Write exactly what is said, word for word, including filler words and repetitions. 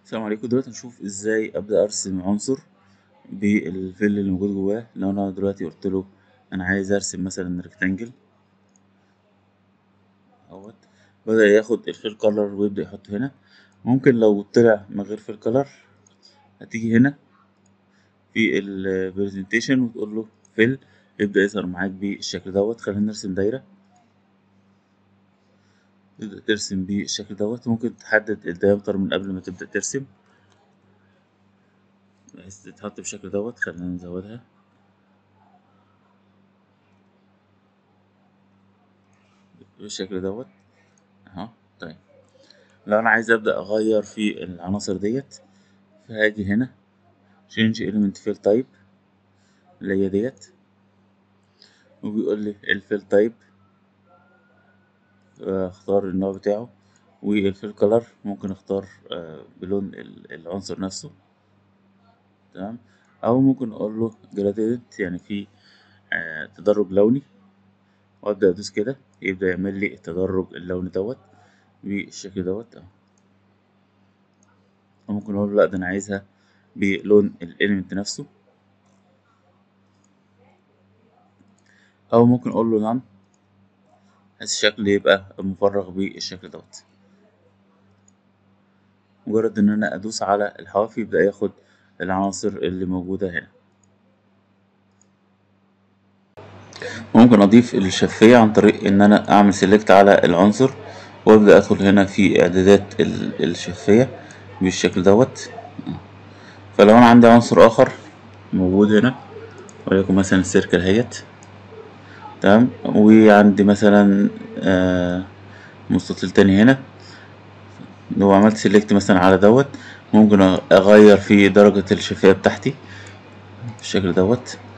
السلام عليكم. دلوقتي هنشوف ازاي ابدا ارسم عنصر بالفيل اللي موجود جواه. لو انا دلوقتي قلت له انا عايز ارسم مثلا ريكتانجل اهوت، بدا ياخد الفيل كولر ويبدا يحطه هنا. ممكن لو طلع من غير فيل كولر هتيجي هنا في البرزنتيشن وتقول له فيل، يبدا يظهر معاك بالشكل دوت. خلينا نرسم دايره، تبدا ترسم بالشكل دوت. ممكن تحدد الدايمتر من قبل ما تبدا ترسم بحيث تتحط بالشكل دوت. خلينا نزودها بالشكل دوت اهو. طيب لو انا عايز ابدا اغير في العناصر ديت فهاجي هنا change element fill type اللي هي ديت، وبيقول لي الفيل تايب اختار النوع بتاعه، والفيل كولر ممكن اختار آه، بلون ال- العنصر نفسه. تمام. او ممكن اقول له gradient يعني في آه، تدرج لوني، وابدا ادوس كده يبدا يعمل لي التدرج اللوني دوت بالشكل دوت اهو. وممكن اقول له لا، ده انا عايزها بلون الاليمنت نفسه، او ممكن اقول له none بحيث الشكل يبقى مفرغ بالشكل دوت. مجرد ان انا ادوس على الحواف يبدأ ياخد العناصر اللي موجودة هنا. ممكن اضيف الشفية عن طريق ان انا اعمل سيلكت على العنصر وابدأ ادخل هنا في اعدادات ال- الشفية بالشكل دوت. فلو انا عندي عنصر اخر موجود هنا وليكن مثلا السيركل اهيت، تمام، وعندي مثلا آه مستطيل تاني هنا، لو عملت سيلكت مثلا على دوت ممكن اغير في درجة الشفافية بتاعتي بالشكل دوت.